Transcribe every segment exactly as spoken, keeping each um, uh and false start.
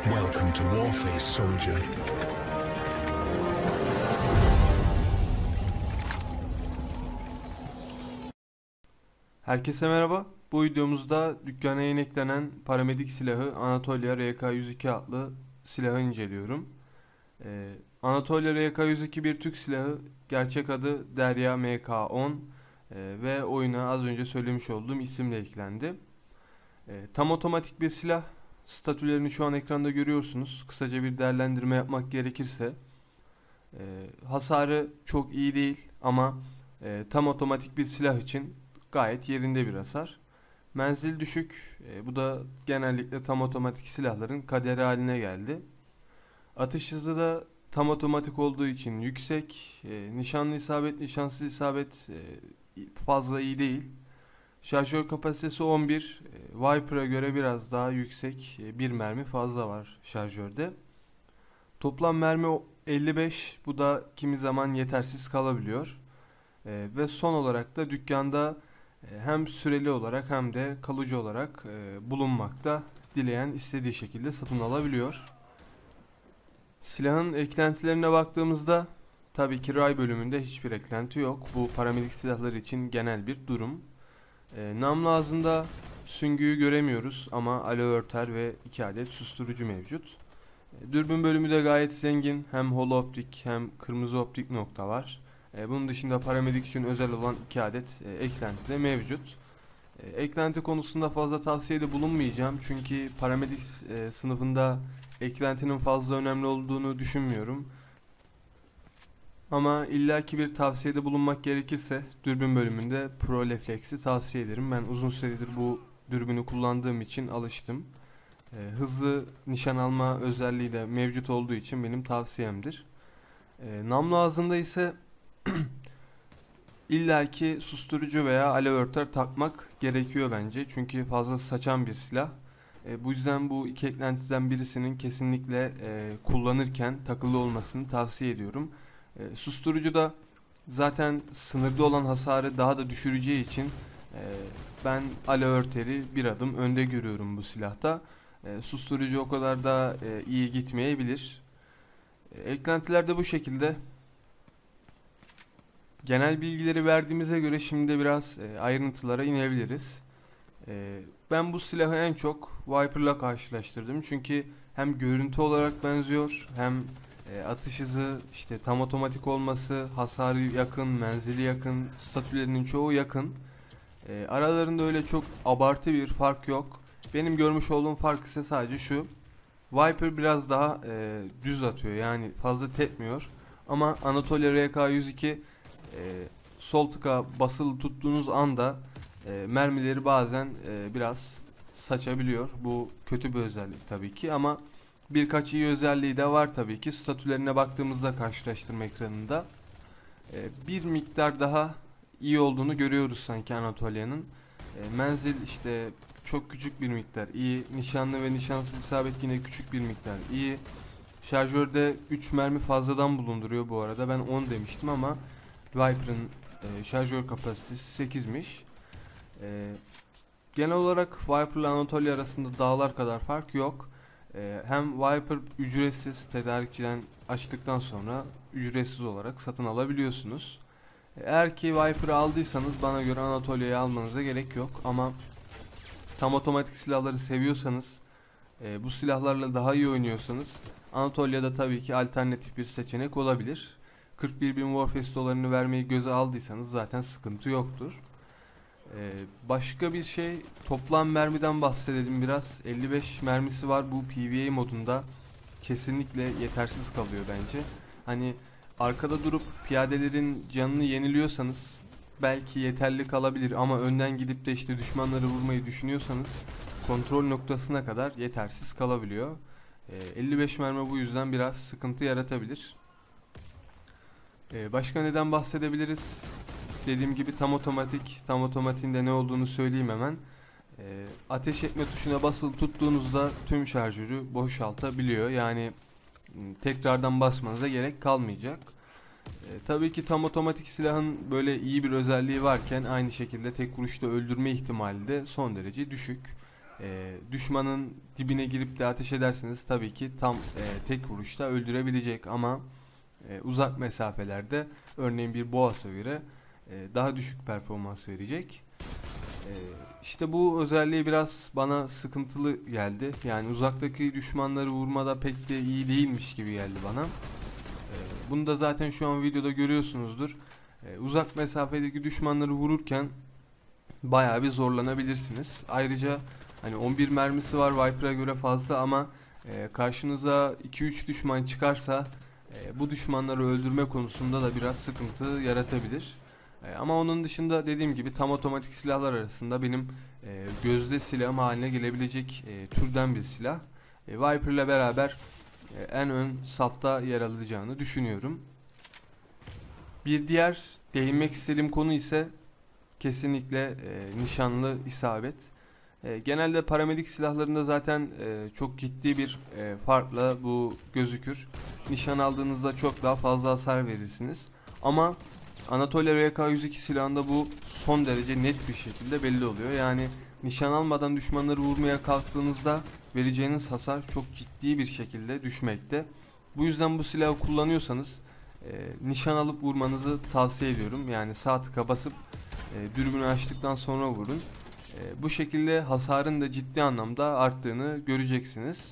Welcome to Warface, soldier. Herkese merhaba. Bu videomuzda dükkana yeni eklenen paramedik silahı Anatolia R K yüz iki adlı silahı inceliyorum. Ee, Anatolia R K yüz iki bir Türk silahı, gerçek adı Derya M K on ee, ve oyuna az önce söylemiş olduğum isimle eklendi. Ee, tam otomatik bir silah. Statülerini şu an ekranda görüyorsunuz. Kısaca bir değerlendirme yapmak gerekirse e, hasarı çok iyi değil ama e, tam otomatik bir silah için gayet yerinde bir hasar. Menzil düşük. E, bu da genellikle tam otomatik silahların kaderi haline geldi. Atış hızı da tam otomatik olduğu için yüksek. E, nişanlı isabet, nişansız isabet e, fazla iyi değil. Şarjör kapasitesi on bir. E, Viper'a göre biraz daha yüksek. E, bir mermi fazla var şarjörde. Toplam mermi elli beş. Bu da kimi zaman yetersiz kalabiliyor. E, ve son olarak da dükkanda e, hem süreli olarak hem de kalıcı olarak e, bulunmakta. Dileyen istediği şekilde satın alabiliyor. Silahın eklentilerine baktığımızda tabii ki ray bölümünde hiçbir eklenti yok. Bu paramedik silahlar için genel bir durum. E, namlu ağzında süngüyü göremiyoruz ama aloe örter ve iki adet susturucu mevcut. E, dürbün bölümü de gayet zengin. Hem holooptik hem kırmızı optik nokta var. E, bunun dışında paramedik için özel olan iki adet e, eklenti de mevcut. E, eklenti konusunda fazla tavsiyede bulunmayacağım. Çünkü paramedik e, sınıfında eklentinin fazla önemli olduğunu düşünmüyorum. Ama illaki bir tavsiyede bulunmak gerekirse dürbün bölümünde Pro Reflex'i tavsiye ederim. Ben uzun süredir bu dürbünü kullandığım için alıştım. E, hızlı nişan alma özelliği de mevcut olduğu için benim tavsiyemdir. E, namlu ağzında ise illaki susturucu veya alev örter takmak gerekiyor bence. Çünkü fazla saçan bir silah. E, bu yüzden bu iki eklentiden birisinin kesinlikle e, kullanırken takılı olmasını tavsiye ediyorum. E, susturucu da zaten sınırda olan hasarı daha da düşüreceği için e, ben alev örteri bir adım önde görüyorum bu silahta. E, susturucu o kadar da e, iyi gitmeyebilir. E, eklentiler de bu şekilde. Genel bilgileri verdiğimize göre şimdi biraz e, ayrıntılara inebiliriz. E, ben bu silahı en çok Viper'la karşılaştırdım. Çünkü hem görüntü olarak benziyor, hem e, atış hızı, işte tam otomatik olması, hasarı yakın, menzili yakın, statülerinin çoğu yakın. E, aralarında öyle çok abartı bir fark yok. Benim görmüş olduğum fark ise sadece şu: Viper biraz daha e, düz atıyor, yani fazla tepmiyor. Ama Anatolia R K yüz iki e, sol tıka basılı tuttuğunuz anda e, mermileri bazen e, biraz saçabiliyor. Bu kötü bir özellik tabii ki, ama birkaç iyi özelliği de var tabii ki. Statülerine baktığımızda karşılaştırma ekranında e, bir miktar daha iyi olduğunu görüyoruz sanki Anatolia'nın. E, menzil işte çok küçük bir miktar iyi. Nişanlı ve nişansız isabet yine küçük bir miktar iyi. Şarjörde üç mermi fazladan bulunduruyor bu arada. Ben on demiştim ama Viper'ın e, şarjör kapasitesi sekizmiş. E, genel olarak Viper ile Anatolia arasında dağlar kadar fark yok. E, hem Viper ücretsiz, tedarikçiden açtıktan sonra ücretsiz olarak satın alabiliyorsunuz. E, eğer ki Viper'ı aldıysanız bana göre Anatolia'yı almanıza gerek yok. Ama tam otomatik silahları seviyorsanız, e, bu silahlarla daha iyi oynuyorsanız Anatolia'da tabii ki alternatif bir seçenek olabilir. kırk bir bin Warface dolarını vermeyi göze aldıysanız zaten sıkıntı yoktur. Ee, başka bir şey, toplam mermiden bahsedelim biraz. elli beş mermisi var, bu P V A modunda kesinlikle yetersiz kalıyor bence. Hani arkada durup piyadelerin canını yeniliyorsanız belki yeterli kalabilir, ama önden gidip de işte düşmanları vurmayı düşünüyorsanız kontrol noktasına kadar yetersiz kalabiliyor. Ee, elli beş mermi bu yüzden biraz sıkıntı yaratabilir. Ee, başka neden bahsedebiliriz? Dediğim gibi tam otomatik. Tam otomatiğin de ne olduğunu söyleyeyim hemen. Ee, ateş etme tuşuna basılı tuttuğunuzda tüm şarjörü boşaltabiliyor. Yani tekrardan basmanıza gerek kalmayacak. Ee, tabii ki tam otomatik silahın böyle iyi bir özelliği varken aynı şekilde tek vuruşta öldürme ihtimali de son derece düşük. e, düşmanın dibine girip de ateş ederseniz tabii ki tam e, tek vuruşta öldürebilecek ama e, uzak mesafelerde örneğin bir boğasa göre e, daha düşük performans verecek. E, işte bu özelliği biraz bana sıkıntılı geldi. Yani uzaktaki düşmanları vurmada pek de iyi değilmiş gibi geldi bana. E, bunu da zaten şu an videoda görüyorsunuzdur. E, uzak mesafedeki düşmanları vururken bayağı bir zorlanabilirsiniz. Ayrıca hani on bir mermisi var, Viper'a göre fazla ama e, karşınıza iki üç düşman çıkarsa e, bu düşmanları öldürme konusunda da biraz sıkıntı yaratabilir. E, ama onun dışında dediğim gibi tam otomatik silahlar arasında benim e, gözde silahım haline gelebilecek e, türden bir silah. E, Viper ile beraber e, en ön safta yer alacağını düşünüyorum. Bir diğer değinmek istediğim konu ise kesinlikle e, nişanlı isabet. E, genelde paramedik silahlarında zaten e, çok ciddi bir e, farkla bu gözükür. Nişan aldığınızda çok daha fazla hasar verirsiniz. Ama Anatolia R K yüz iki silahında bu son derece net bir şekilde belli oluyor. Yani nişan almadan düşmanları vurmaya kalktığınızda vereceğiniz hasar çok ciddi bir şekilde düşmekte. Bu yüzden bu silahı kullanıyorsanız e, nişan alıp vurmanızı tavsiye ediyorum. Yani sağ tıka basıp e, dürbünü açtıktan sonra vurun. E, bu şekilde hasarın da ciddi anlamda arttığını göreceksiniz.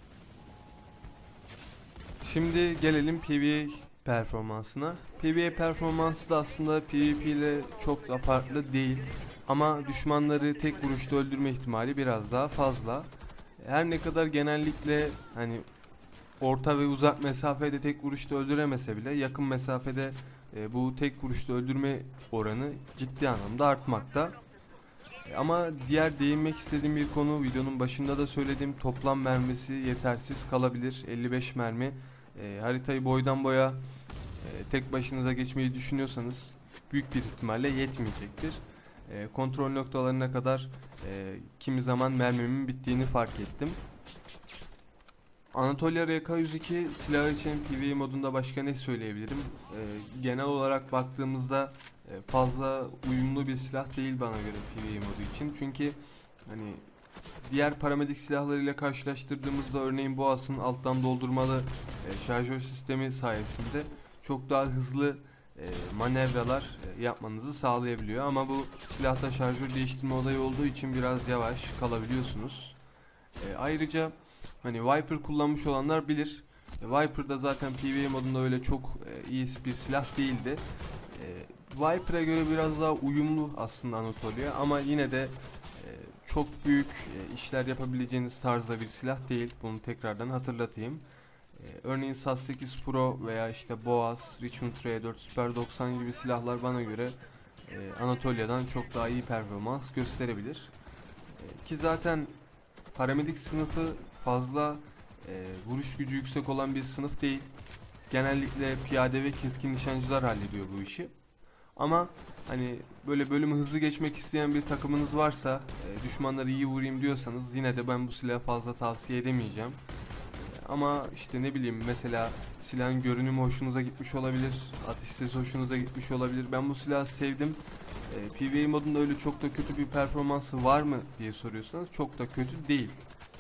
Şimdi gelelim P V A performansına. P V A performansı da aslında P V P ile çok da farklı değil. Ama düşmanları tek vuruşta öldürme ihtimali biraz daha fazla. Her ne kadar genellikle hani orta ve uzak mesafede tek vuruşta öldüremese bile yakın mesafede e, bu tek vuruşta öldürme oranı ciddi anlamda artmakta. E, ama diğer değinmek istediğim bir konu, videonun başında da söylediğim, toplam mermisi yetersiz kalabilir. elli beş mermi. E, haritayı boydan boya e, tek başınıza geçmeyi düşünüyorsanız büyük bir ihtimalle yetmeyecektir. E, kontrol noktalarına kadar e, kimi zaman mermimin bittiğini fark ettim. Anatolia R K yüz iki silahı için P V E modunda başka ne söyleyebilirim? Ee, genel olarak baktığımızda e, fazla uyumlu bir silah değil bana göre P V E modu için. Çünkü hani diğer paramedik silahlarıyla karşılaştırdığımızda örneğin Boğaz'ın alttan doldurmalı e, şarjör sistemi sayesinde çok daha hızlı e, manevralar e, yapmanızı sağlayabiliyor. Ama bu silahta şarjör değiştirme olayı olduğu için biraz yavaş kalabiliyorsunuz. E, ayrıca hani Viper kullanmış olanlar bilir. E, Viper'da zaten P V E modunda öyle çok e, iyi bir silah değildi. E, Viper'a göre biraz daha uyumlu aslında Anatolia ama yine de e, çok büyük e, işler yapabileceğiniz tarzda bir silah değil. Bunu tekrardan hatırlatayım. E, örneğin S A S sekiz Pro veya işte Boğaz, Richmond R dört, Super doksan gibi silahlar bana göre e, Anatolia'dan çok daha iyi performans gösterebilir. E, ki zaten paramedik sınıfı fazla e, vuruş gücü yüksek olan bir sınıf değil. Genellikle piyade ve keskin nişancılar hallediyor bu işi. Ama hani böyle bölümü hızlı geçmek isteyen bir takımınız varsa, e, düşmanları iyi vurayım diyorsanız yine de ben bu silahı fazla tavsiye edemeyeceğim. E, ama işte ne bileyim, mesela silahın görünümü hoşunuza gitmiş olabilir, atış sesi hoşunuza gitmiş olabilir. Ben bu silahı sevdim. E, P V E modunda öyle çok da kötü bir performansı var mı diye soruyorsanız çok da kötü değil.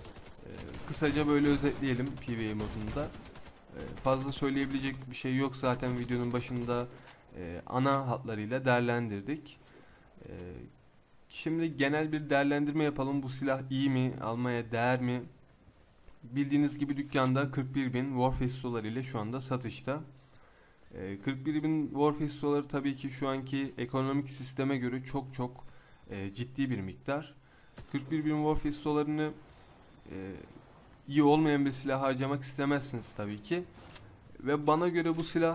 Kısaca böyle özetleyelim P V A modunda. Ee, fazla söyleyebilecek bir şey yok, zaten videonun başında e, ana hatlarıyla değerlendirdik. Ee, şimdi genel bir değerlendirme yapalım. Bu silah iyi mi? Almaya değer mi? Bildiğiniz gibi dükkanda kırk bir bin Warface doları ile şu anda satışta. Ee, kırk bir bin Warface doları tabii ki şu anki ekonomik sisteme göre çok çok e, ciddi bir miktar. kırk bir bin Warface dolarını e, iyi olmayan bir silah harcamak istemezsiniz tabii ki. Ve bana göre bu silah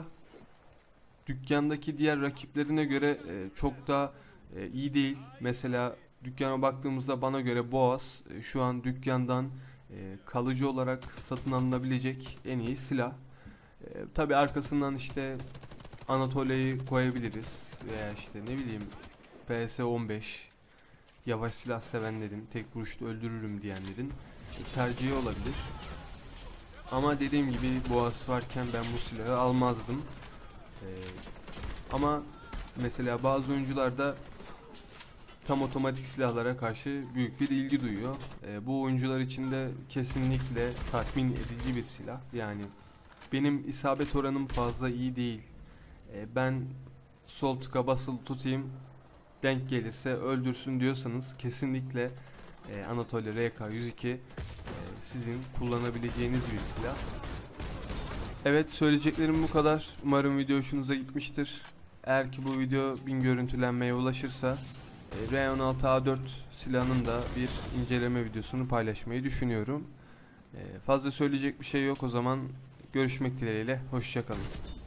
dükkandaki diğer rakiplerine göre e, çok da e, iyi değil. Mesela dükkana baktığımızda bana göre Boğaz e, şu an dükkandan e, kalıcı olarak satın alınabilecek en iyi silah. E, tabii arkasından işte Anatolia'yı koyabiliriz veya işte ne bileyim P S on beş, yavaş silah sevenlerin, tek vuruşta öldürürüm diyenlerin tercihi olabilir. Ama dediğim gibi Boğaz varken ben bu silahı almazdım. Ee, ama mesela bazı oyuncular da tam otomatik silahlara karşı büyük bir ilgi duyuyor. E, bu oyuncular için de kesinlikle tatmin edici bir silah. Yani benim isabet oranım fazla iyi değil. E, ben sol tıka basılı tutayım, denk gelirse öldürsün diyorsanız kesinlikle e, Anatoly R K yüz iki e, sizin kullanabileceğiniz bir silah. Evet, söyleyeceklerim bu kadar. Umarım video hoşunuza gitmiştir. Eğer ki bu video bin görüntülenmeye ulaşırsa e, R on altı A dört silahının da bir inceleme videosunu paylaşmayı düşünüyorum. E, fazla söyleyecek bir şey yok, o zaman görüşmek dileğiyle. Hoşça kalın.